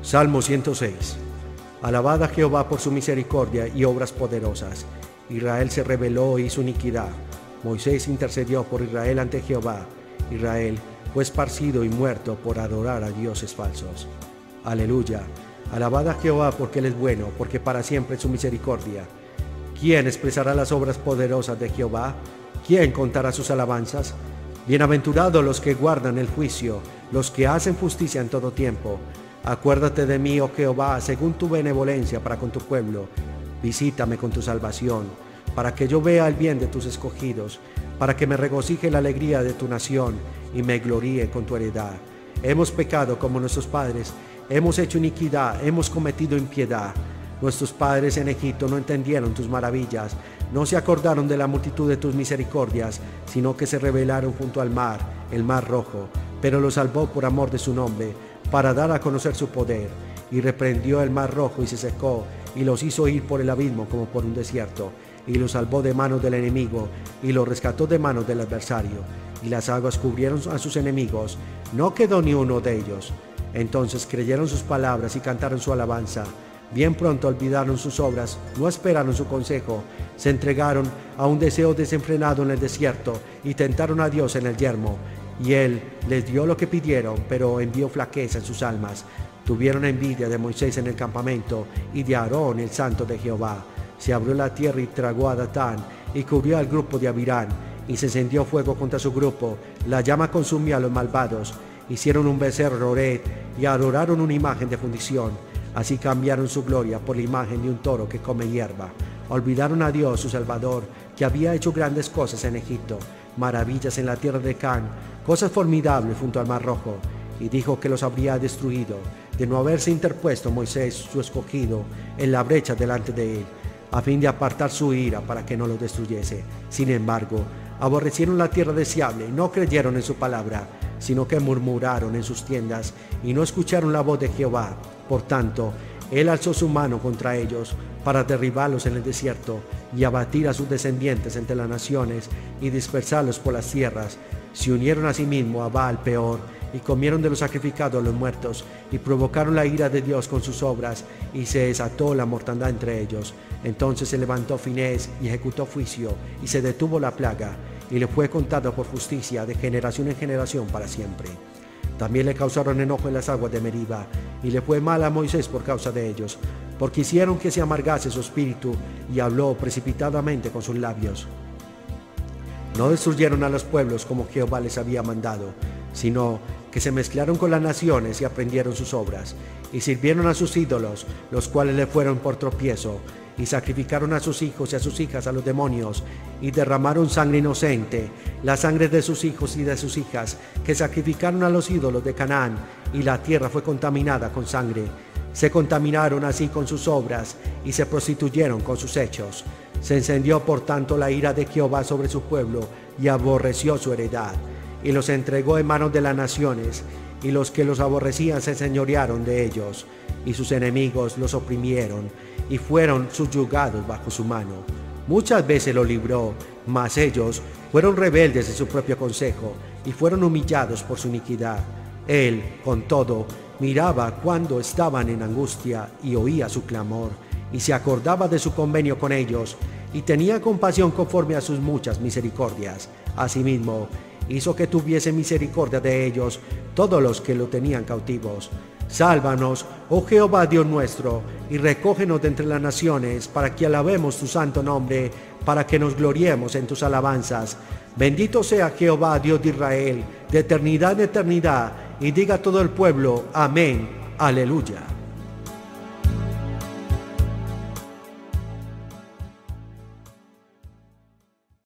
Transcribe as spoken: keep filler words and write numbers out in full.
Salmo ciento seis. Alabad a Jehová por su misericordia y obras poderosas. Israel se rebeló e hizo iniquidad. Moisés intercedió por Israel ante Jehová. Israel fue esparcido y muerto por adorar a dioses falsos. Aleluya. Alabad a Jehová porque Él es bueno, porque para siempre es su misericordia. ¿Quién expresará las obras poderosas de Jehová? ¿Quién contará sus alabanzas? Bienaventurados los que guardan el juicio, los que hacen justicia en todo tiempo. Acuérdate de mí, oh Jehová, según tu benevolencia para con tu pueblo. Visítame con tu salvación, para que yo vea el bien de tus escogidos, para que me regocije la alegría de tu nación y me gloríe con tu heredad. Hemos pecado como nuestros padres, hemos hecho iniquidad, hemos cometido impiedad. Nuestros padres en Egipto no entendieron tus maravillas, no se acordaron de la multitud de tus misericordias, sino que se rebelaron junto al mar, el mar rojo, pero los salvó por amor de su nombre, para dar a conocer su poder. Y reprendió el mar rojo y se secó, y los hizo ir por el abismo como por un desierto, y los salvó de manos del enemigo, y los rescató de manos del adversario. Y las aguas cubrieron a sus enemigos, no quedó ni uno de ellos. Entonces creyeron sus palabras y cantaron su alabanza. Bien pronto olvidaron sus obras, no esperaron su consejo, se entregaron a un deseo desenfrenado en el desierto y tentaron a Dios en el yermo. Y Él les dio lo que pidieron, pero envió flaqueza en sus almas. Tuvieron envidia de Moisés en el campamento y de Aarón, el santo de Jehová. Se abrió la tierra y tragó a Datán y cubrió al grupo de Abirán. Y se encendió fuego contra su grupo, la llama consumía a los malvados. Hicieron un becerro Ored y adoraron una imagen de fundición. Así cambiaron su gloria por la imagen de un toro que come hierba. Olvidaron a Dios, su Salvador, que había hecho grandes cosas en Egipto, maravillas en la tierra de Can, cosas formidables junto al mar rojo. Y dijo que los habría destruido, de no haberse interpuesto Moisés, su escogido, en la brecha delante de él, a fin de apartar su ira para que no lo destruyese. Sin embargo, aborrecieron la tierra deseable y no creyeron en su palabra, sino que murmuraron en sus tiendas y no escucharon la voz de Jehová. Por tanto, Él alzó su mano contra ellos para derribarlos en el desierto y abatir a sus descendientes entre las naciones y dispersarlos por las tierras. Se unieron asimismo a Baal Peor y comieron de lo sacrificado a los muertos y provocaron la ira de Dios con sus obras y se desató la mortandad entre ellos. Entonces se levantó Finés y ejecutó juicio y se detuvo la plaga y le fue contado por justicia de generación en generación para siempre. También le causaron enojo en las aguas de Meriba, y le fue mal a Moisés por causa de ellos, porque hicieron que se amargase su espíritu, y habló precipitadamente con sus labios. No destruyeron a los pueblos como Jehová les había mandado, sino que se mezclaron con las naciones y aprendieron sus obras, y sirvieron a sus ídolos, los cuales le fueron por tropiezo, y sacrificaron a sus hijos y a sus hijas a los demonios, y derramaron sangre inocente, la sangre de sus hijos y de sus hijas, que sacrificaron a los ídolos de Canaán, y la tierra fue contaminada con sangre. Se contaminaron así con sus obras, y se prostituyeron con sus hechos. Se encendió por tanto la ira de Jehová sobre su pueblo, y aborreció su heredad, y los entregó en manos de las naciones, y los que los aborrecían se enseñorearon de ellos, y sus enemigos los oprimieron, y fueron subyugados bajo su mano. Muchas veces los libró, mas ellos fueron rebeldes de su propio consejo, y fueron humillados por su iniquidad. Él, con todo, miraba cuando estaban en angustia, y oía su clamor, y se acordaba de su convenio con ellos, y tenía compasión conforme a sus muchas misericordias. Asimismo, hizo que tuviese misericordia de ellos todos los que lo tenían cautivos. Sálvanos, oh Jehová Dios nuestro, y recógenos de entre las naciones, para que alabemos tu santo nombre, para que nos gloriemos en tus alabanzas. Bendito sea Jehová Dios de Israel, de eternidad en eternidad, y diga todo el pueblo, amén, aleluya.